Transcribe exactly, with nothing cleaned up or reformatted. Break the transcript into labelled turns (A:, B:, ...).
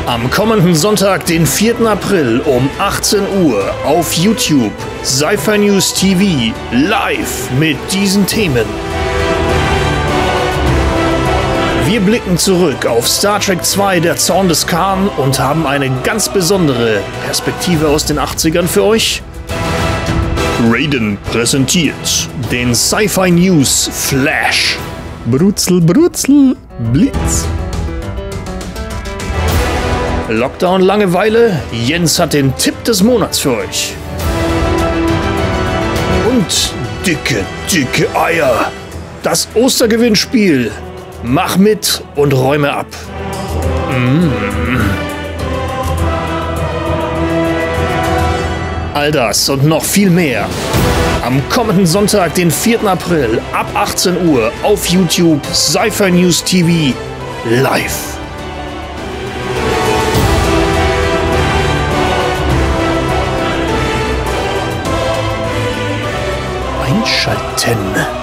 A: Am kommenden Sonntag, den vierten April um achtzehn Uhr auf YouTube Sci-Fi News T V live mit diesen Themen. Wir blicken zurück auf Star Trek zwei, der Zorn des Khan, und haben eine ganz besondere Perspektive aus den achtzigern für euch. Raiden präsentiert den Sci-Fi News Flash. Brutzel, Brutzel, Blitz. Lockdown Langeweile, Jens hat den Tipp des Monats für euch. Und dicke, dicke Eier. Das Ostergewinnspiel. Mach mit und räume ab. Mmh. All das und noch viel mehr. Am kommenden Sonntag, den vierten April, ab achtzehn Uhr auf YouTube Sci-Fi News T V live. Einschalten.